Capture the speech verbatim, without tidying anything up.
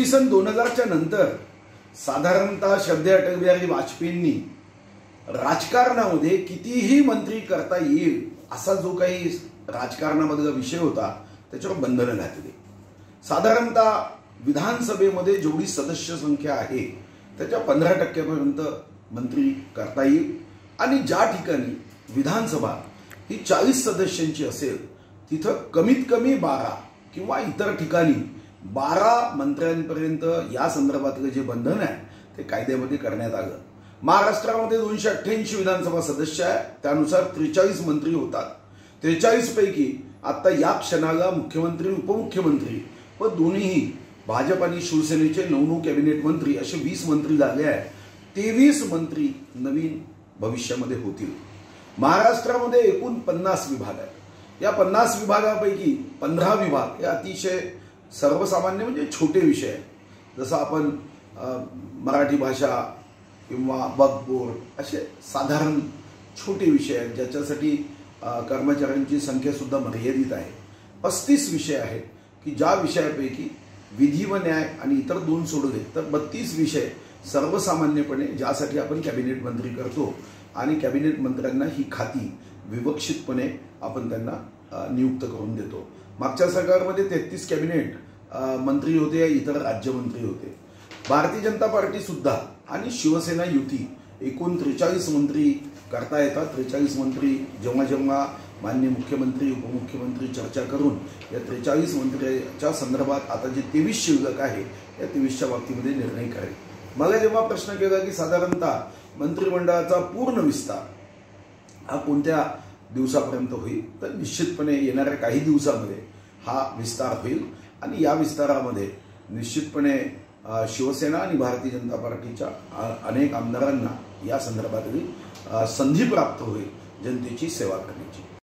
सन दोन हजारच्या नंतर साधारणतः श्रद्धेय अटल बिहारी वाजपेयींनी राजकारणामध्ये कितीही मंत्री करता येईल असा जो काही राजकारणामधला विषय होता त्याच्यावर बंधनं घातली। साधारणतः विधानसभेमध्ये जेवढी सदस्य संख्या आहे त्याच्या पंधरा टक्क्यापर्यंत मंत्री करता येईल आणि ज्या ठिकाणी विधानसभा ही चाळीस सदस्यांची असेल तिथं कमीत कमी बारा किंवा इतर ठिकाणी बारा मंत्र्यांपर्यंत या संदर्भातलं जे बंधन आहे ते कायद्यामध्ये करण्यात आलं। महाराष्ट्रामध्ये दोनशे अठ्ठ्याऐंशी विधानसभा सदस्य आहे, त्यानुसार त्रेचाळीस मंत्री होतात। त्रेचाळीस पैकी आता या क्षणाला मुख्यमंत्री उपमुख्यमंत्री व दोन्ही भाजप आणि शिवसेनेचे नऊ नऊ कॅबिनेट मंत्री असे वीस मंत्री झाले आहेत। तेवीस मंत्री नवीन भविष्यामध्ये होतील। महाराष्ट्रामध्ये एकूण पन्नास विभाग आहेत। या पन्नास विभागापैकी पंधरा विभाग हे अतिशय सर्वसामान्य म्हणजे छोटे विषय आहेत, जसं आपण मराठी भाषा किंवा वक्फ बोर्ड असे साधारण छोटे विषय आहेत ज्याच्यासाठी कर्मचाऱ्यांची संख्या सुद्धा मर्यादित आहे। पस्तीस विषय आहेत की ज्या विषयापैकी विधी व न्याय आणि इतर दोन सोडले तर बत्तीस विषय सर्वसामान्यपणे ज्यासाठी आपण कॅबिनेट मंत्री करतो आणि कॅबिनेट मंत्र्यांना ही खाती विवक्षितपणे आपण त्यांना नियुक्त करून देतो। मागच्या सरकारमध्ये तेहतीस कॅबिनेट मंत्री होते, इतर राज्यमंत्री होते। भारतीय जनता पार्टी सुद्धा आणि शिवसेना युती एकूण त्रेचाळीस मंत्री करता येतात। त्रेचाळीस मंत्री जेव्हा जेव्हा माननीय मुख्यमंत्री उपमुख्यमंत्री चर्चा करून या त्रेचाळीस मंत्र्यांच्या संदर्भात आता जे तेवीस शिल्लक आहे या तेवीसच्या बाबतीमध्ये निर्णय करेल। मला जेव्हा प्रश्न केला की साधारणतः मंत्रिमंडळाचा पूर्ण विस्तार हा कोणत्या दिवसापर्यंत होईल, तर निश्चितपणे येणाऱ्या काही दिवसामध्ये हा विस्तार होईल आणि या विस्तारामध्ये निश्चितपणे शिवसेना आणि भारतीय जनता पार्टीच्या अनेक आमदारांना या संदर्भातली संधी प्राप्त होईल जनतेची सेवा करण्याची।